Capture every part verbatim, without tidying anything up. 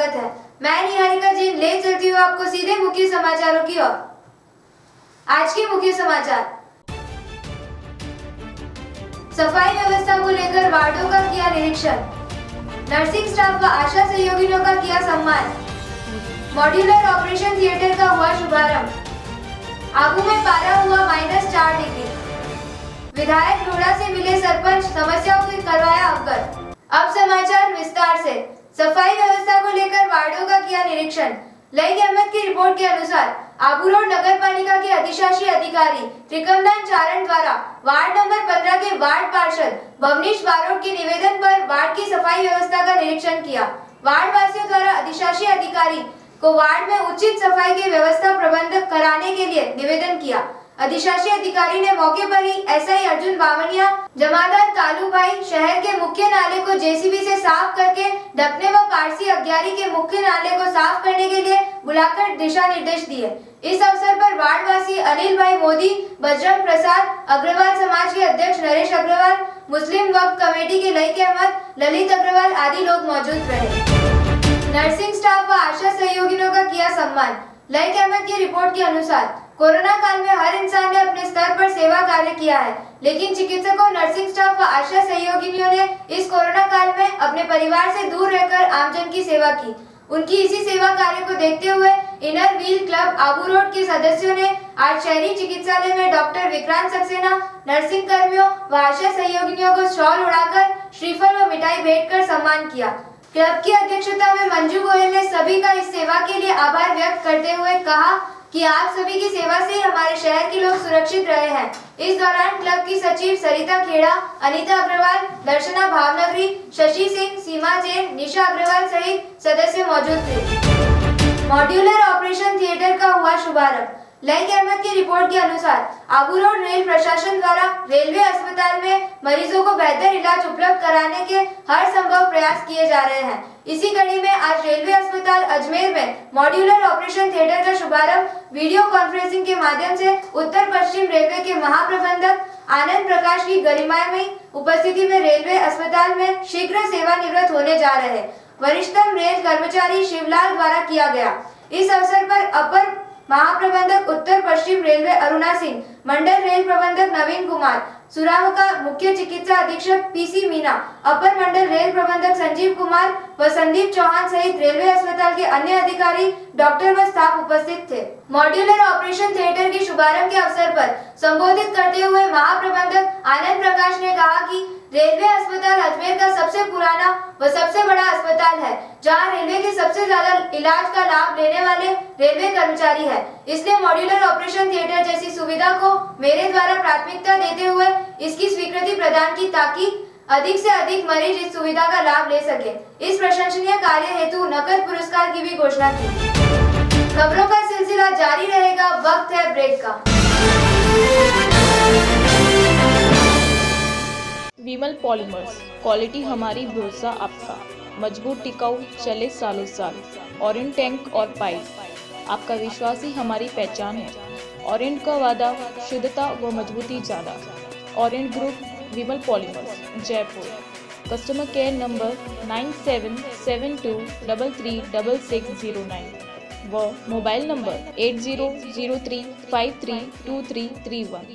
स्वागत है। मैं निहारिका जैन ले चलती हूँ आपको सीधे मुख्य समाचारों की ओर। आज के मुख्य समाचार। सफाई व्यवस्था को लेकर वार्डों का किया निरीक्षण। नर्सिंग स्टाफ व आशा सहयोगियों का किया सम्मान। मॉड्यूलर ऑपरेशन थिएटर का हुआ शुभारंभ। आबू में पारा हुआ माइनस चार डिग्री। विधायक लोढ़ा से मिले सरपंच, समस्याओं को करवाया अवगत। अब समाचार विस्तार से। सफाई व्यवस्था को लेकर वार्डों का किया निरीक्षण। लईक अहमद की रिपोर्ट के अनुसार आबू रोड नगर पालिका के अधिशासी अधिकारी त्रिकमदान चारण द्वारा वार्ड नंबर पंद्रह के वार्ड पार्षद भवनीश बारोट के निवेदन पर वार्ड की सफाई व्यवस्था का निरीक्षण किया। वार्ड वासियों द्वारा अधिशासी अधिकारी को वार्ड में उचित सफाई की व्यवस्था प्रबंध कराने के लिए निवेदन किया। अधिशासी अधिकारी ने मौके पर ही एसआई अर्जुन बावनिया, जमादार कालू भाई, शहर के मुख्य नाले को जेसीबी से साफ करके ढकने व पारसी अग्यारी के मुख्य नाले को साफ करने के लिए बुलाकर दिशा निर्देश दिए। इस अवसर पर वार्ड वासी अनिल भाई मोदी, बजरंग प्रसाद, अग्रवाल समाज के अध्यक्ष नरेश अग्रवाल, मुस्लिम वक्फ कमेटी के लईक अहमद, ललित अग्रवाल आदि लोग मौजूद रहे। नर्सिंग स्टाफ व आशा सहयोगियों का किया सम्मान। लईक अहमद की रिपोर्ट के अनुसार कोरोना काल में हर इंसान ने अपने स्तर पर सेवा कार्य किया है, लेकिन चिकित्सकों, नर्सिंग स्टाफ व आशा सहयोगिनियों ने इस कोरोना काल में अपने परिवार से दूर रहकर आमजन की सेवा की। उनकी इसी सेवा कार्य को देखते हुए inner wheel club Abu road के सदस्यों ने आज शहरी चिकित्सालय में डॉक्टर विक्रांत सक्सेना, नर्सिंग कर्मियों व आशा सहयोगिनियों को शॉल उड़ाकर श्रीफल व मिठाई भेंट कर सम्मान किया। क्लब की अध्यक्षता में मंजू गोयल ने सभी का इस सेवा के लिए आभार व्यक्त करते हुए कहा कि आप सभी की सेवा से हमारे शहर के लोग सुरक्षित रहे हैं। इस दौरान क्लब की सचिव सरिता खेड़ा, अनीता अग्रवाल, दर्शना भावनगरी, शशि सिंह, सीमा जैन, निशा अग्रवाल सहित सदस्य मौजूद थे। मॉड्यूलर ऑपरेशन थिएटर का हुआ शुभारंभ। लईक अहमद की रिपोर्ट के अनुसार आबू रोड रेल प्रशासन द्वारा रेलवे अस्पताल में मरीजों को बेहतर इलाज उपलब्ध कराने के हर संभव प्रयास किए जा रहे हैं। इसी कड़ी में आज रेलवे अस्पताल अजमेर में मॉड्यूलर ऑपरेशन थिएटर का शुभारंभ वीडियो कॉन्फ्रेंसिंग के माध्यम से उत्तर पश्चिम रेलवे के महाप्रबंधक आनंद प्रकाश की गरिमामयी उपस्थिति में रेलवे अस्पताल में शीघ्र सेवानिवृत्त होने जा रहे वरिष्ठतम रेल कर्मचारी शिवलाल द्वारा किया गया। इस अवसर पर अपर महाप्रबंधक उत्तर पश्चिम रेलवे अरुणा सिंह, मंडल रेल प्रबंधक नवीन कुमार, सुरावका मुख्य चिकित्सा अधीक्षक पीसी मीना, अपर मंडल रेल प्रबंधक संजीव कुमार व संदीप चौहान सहित रेलवे अस्पताल के अन्य अधिकारी, डॉक्टर व स्टाफ उपस्थित थे। मॉड्यूलर ऑपरेशन थिएटर के शुभारंभ के अवसर पर संबोधित करते हुए महाप्रबंधक आनंद प्रकाश ने कहा कि रेलवे अस्पताल अजमेर का सबसे पुराना व सबसे बड़ा अस्पताल है, जहां रेलवे के सबसे ज्यादा इलाज का लाभ लेने वाले रेलवे कर्मचारी है। इसलिए मॉड्यूलर ऑपरेशन थिएटर जैसी सुविधा को मेरे द्वारा प्राथमिकता देते हुए इसकी स्वीकृति प्रदान की, ताकि अधिक से अधिक मरीज इस सुविधा का लाभ ले सके। इस प्रशंसनीय कार्य हेतु नकद पुरस्कार की भी घोषणा की। खबरों का सिलसिला जारी रहेगा, वक्त है ब्रेक का। विमल पॉलीमर्स, क्वालिटी हमारी, भरोसा आपका। मजबूत, टिकाऊ, चले सालों साल। ऑरेंज टैंक और पाइप, आपका विश्वास ही हमारी पहचान है। ऑरेंज का वादा, शुद्धता व मजबूती ज़्यादा। Orange group, Vimal polymers, Jaipur. Customer care number nine seven seven two double three double six zero nine व mobile number eight zero zero three five three two three three one.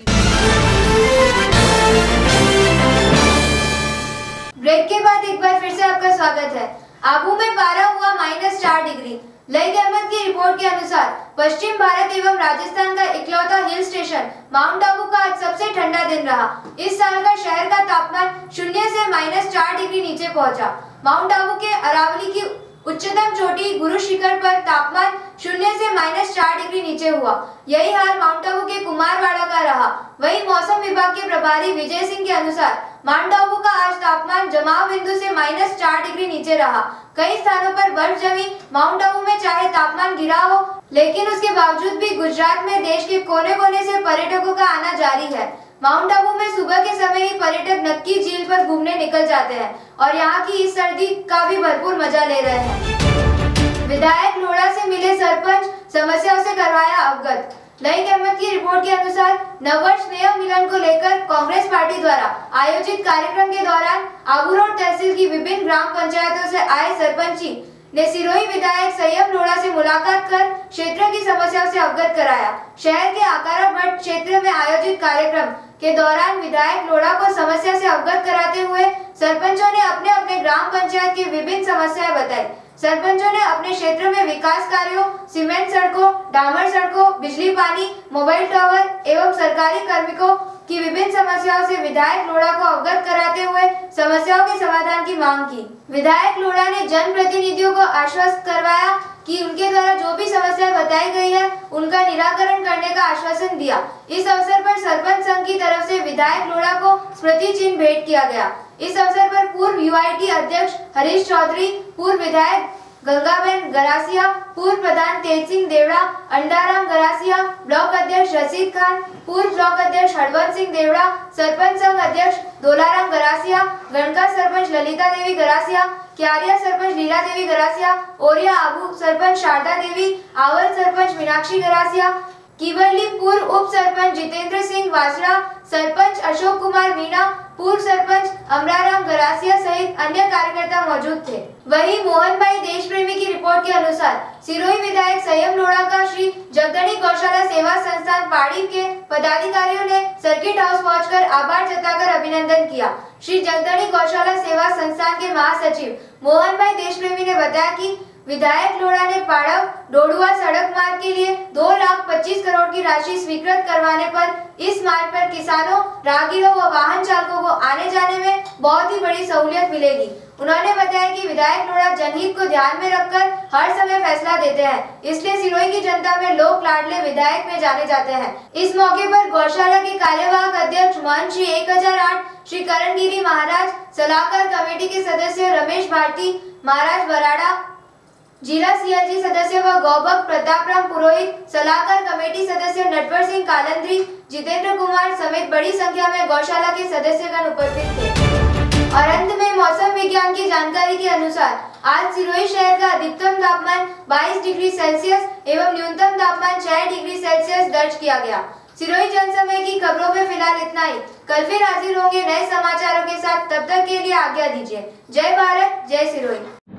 Break के बाद एक बार फिर से आपका स्वागत है। आबू में पारा हुआ माइनस चार डिग्री। लईक अहमद की रिपोर्ट के अनुसार पश्चिम भारत एवं राजस्थान का इकलौता हिल स्टेशन माउंट आबू का आज सबसे ठंडा दिन रहा। इस साल का शहर का तापमान शून्य से माइनस चार डिग्री नीचे पहुंचा। माउंट आबू के अरावली की उच्चतम चोटी गुरु शिखर पर तापमान शून्य से माइनस चार डिग्री नीचे हुआ। यही हाल माउंट आबू के कुमारवाड़ा का रहा। वहीं मौसम विभाग के प्रभारी विजय सिंह के अनुसार माउंट आबू का आज तापमान जमाव बिंदु से माइनस चार डिग्री नीचे रहा। कई स्थानों पर बर्फ जमी। माउंट आबू में चाहे तापमान गिरा हो, लेकिन उसके बावजूद भी गुजरात में देश के कोने कोने से पर्यटकों का आना जारी है। माउंट आबू में सुबह के समय ही पर्यटक नक्की झील पर घूमने निकल जाते हैं और यहाँ की इस सर्दी का भी भरपूर मजा ले रहे हैं। विधायक लोढ़ा से मिले सरपंच, समस्याओं से करवाया अवगत। लईक अहमद की रिपोर्ट के अनुसार नववर्ष स्नेह मिलन को लेकर कांग्रेस पार्टी द्वारा आयोजित कार्यक्रम के दौरान आबू रोड तहसील की विभिन्न ग्राम पंचायतों से आए सरपंची ने सिरोही विधायक संयम लोढ़ा से मुलाकात कर क्षेत्र की समस्याओं से अवगत कराया। शहर के आकारा भट्ट क्षेत्र में आयोजित कार्यक्रम के दौरान विधायक लोढ़ा को समस्या से अवगत कराते हुए सरपंचों ने अपने अपने ग्राम पंचायत की विभिन्न समस्याएं बताई। सरपंचों ने अपने क्षेत्र में विकास कार्यों, सीमेंट सड़कों, डामर सड़कों, बिजली पानी, मोबाइल टावर एवं सरकारी कार्मिकों की विभिन्न समस्याओं से विधायक लोढ़ा को अवगत कराते हुए समस्याओं के समाधान की मांग की। विधायक लोढ़ा ने जनप्रतिनिधियों को आश्वस्त करवाया कि उनके द्वारा जो भी समस्याएं बताई गई है उनका निराकरण करने का आश्वासन दिया। इस अवसर पर सरपंच संघ की तरफ से विधायक लोढ़ा को स्मृति चिन्ह भेंट किया गया। इस अवसर पर पूर्व यूआईटी अध्यक्ष हरीश चौधरी, पूर्व विधायक गंगाबेन गरासिया, पूर्व प्रधान तेज सिंह देवड़ा, अंडाराम गरासिया, ब्लॉक अध्यक्ष रशीद खान, पूर्व ब्लॉक अध्यक्ष हरवंत सिंह देवड़ा, सरपंच संघ अध्यक्ष दोलाराम गरासिया, गणका सरपंच ललिता देवी गरासिया, क्यारिया सरपंच लीला देवी गरासिया, ओरिया आबू सरपंच शारदा देवी, आवल सरपंच मीनाक्षी गरासिया, कीवर्ली पूर्व उप सरपंच जितेंद्र सिंह वासड़ा, सरपंच अशोक कुमार मीणा, पूर्व सरपंच अमराराम गरासिया सहित अन्य कार्यकर्ता मौजूद थे। वहीं मोहन भाई देशप्रेमी की रिपोर्ट के अनुसार सिरोही विधायक संयम लोढ़ा का श्री जगदणी गौशाला सेवा संस्थान पाड़ी के पदाधिकारियों ने सर्किट हाउस पहुंचकर आभार जताकर अभिनंदन किया। श्री जगदणी गौशाला सेवा संस्थान के महासचिव मोहन भाई देशप्रेमी ने बताया कि विधायक लोढ़ा ने पाड़व डोडुआ सड़क मार्ग के लिए दो लाख पच्चीस करोड़ की राशि स्वीकृत करवाने पर इस मार्ग पर किसानों, राहगीरों व वाहन चालकों को आने जाने में बहुत ही बड़ी सहूलियत मिलेगी। उन्होंने बताया कि विधायक लोढ़ा जनहित को ध्यान में रखकर हर समय फैसला देते हैं, इसलिए सिरोही की जनता में लोक लाडले विधायक में जाने जाते हैं। इस मौके पर गौशाला के कार्यवाहक अध्यक्ष महंत श्री एक हजार आठ श्री करणगिरी महाराज, सलाहकार कमेटी के सदस्य रमेश भारती महाराज बराड़ा, जिला सीएलजी सदस्य व गौभक्त प्रतापराम पुरोहित, सलाहकार कमेटी सदस्य नटवर सिंह कालंद्री, जितेंद्र कुमार समेत बड़ी संख्या में गौशाला के सदस्यगण उपस्थित थे। और अंत में मौसम विज्ञान की जानकारी के अनुसार आज सिरोही शहर का अधिकतम तापमान बाईस डिग्री सेल्सियस एवं न्यूनतम तापमान छह डिग्री सेल्सियस दर्ज किया गया। सिरोही जनसमय की खबरों में फिलहाल इतना ही। कल फिर हाजिर होंगे नए समाचारों के साथ, तब तक के लिए आज्ञा दीजिए। जय भारत, जय सिरोही।